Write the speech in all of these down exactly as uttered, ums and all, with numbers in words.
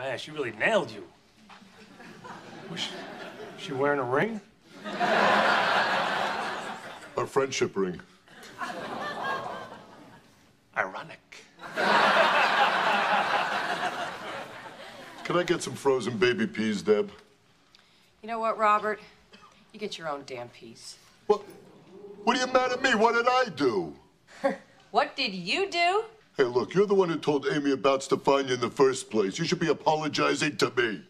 man, she really nailed you. Was she, she wearing a ring? A friendship ring. Ironic. Can I get some frozen baby peas, Deb? You know what, Robert? You get your own damn peas. What? What are you mad at me? What did I do? What did you do? Hey, look, you're the one who told Amy about Stefania in the first place. You should be apologizing to me.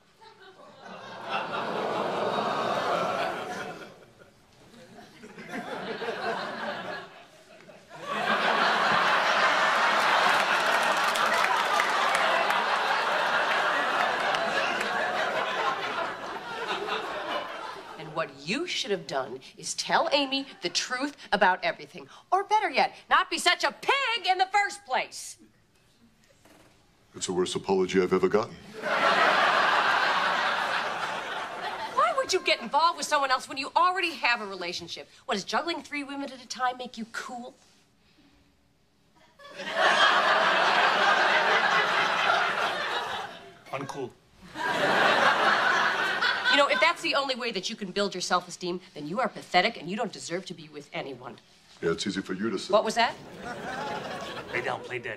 What you should have done is tell Amy the truth about everything. Or better yet, not be such a pig in the first place. It's the worst apology I've ever gotten. Why would you get involved with someone else when you already have a relationship? What, does juggling three women at a time make you cool? Uncool. You know, if that's the only way that you can build your self-esteem, then you are pathetic and you don't deserve to be with anyone. Yeah, it's easy for you to say. What was that? Lay down, play dead.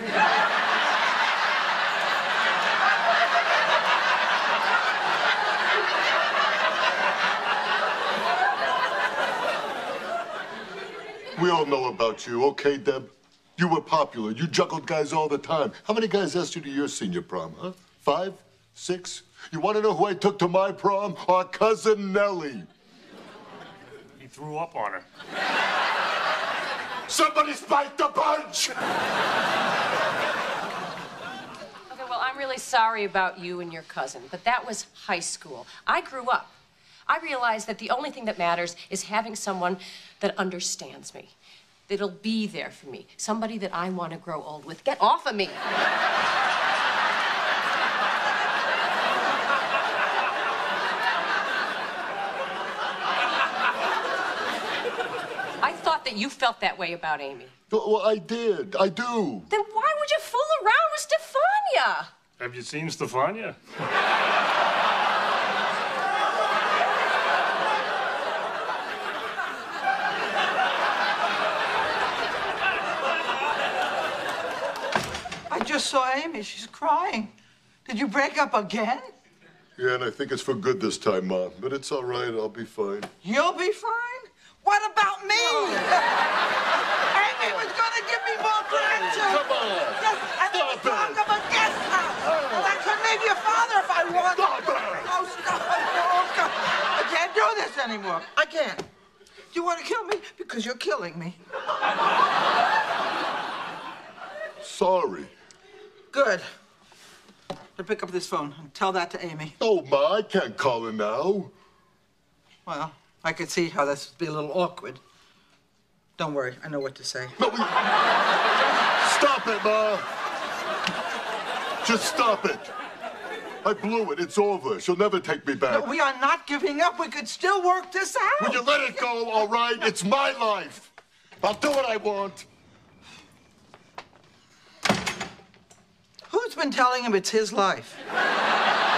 We all know about you, okay, Deb? You were popular. You juggled guys all the time. How many guys asked you to your senior prom, huh? Five? Six? You want to know who I took to my prom? Our cousin Nellie. He threw up on her. Somebody spiked the punch! Okay, well, I'm really sorry about you and your cousin, but that was high school. I grew up. I realized that the only thing that matters is having someone that understands me, that'll be there for me, somebody that I want to grow old with. Get off of me! I thought that you felt that way about Amy. Well, I did. I do. Then why would you fool around with Stefania? Have you seen Stefania? I just saw Amy. She's crying. Did you break up again? Yeah, and I think it's for good this time, Mom. But it's all right. I'll be fine. You'll be fine? What about me? Amy was going to give me more grandchildren. Come on. Yes, and then we talk of a guest house. Well, I could make you a father if I wanted. Stop it. Oh, stop it. Oh, God. I can't do this anymore. I can't. You want to kill me? Because you're killing me. Sorry. Good. Now pick up this phone and tell that to Amy. Oh, Ma, I can't call her now. Well, I could see how this would be a little awkward. Don't worry, I know what to say. No, we... Stop it, Ma. Just stop it. I blew it. It's over. She'll never take me back. No, we are not giving up. We could still work this out. Will you let it go, all right? It's my life. I'll do what I want. Who's been telling him it's his life?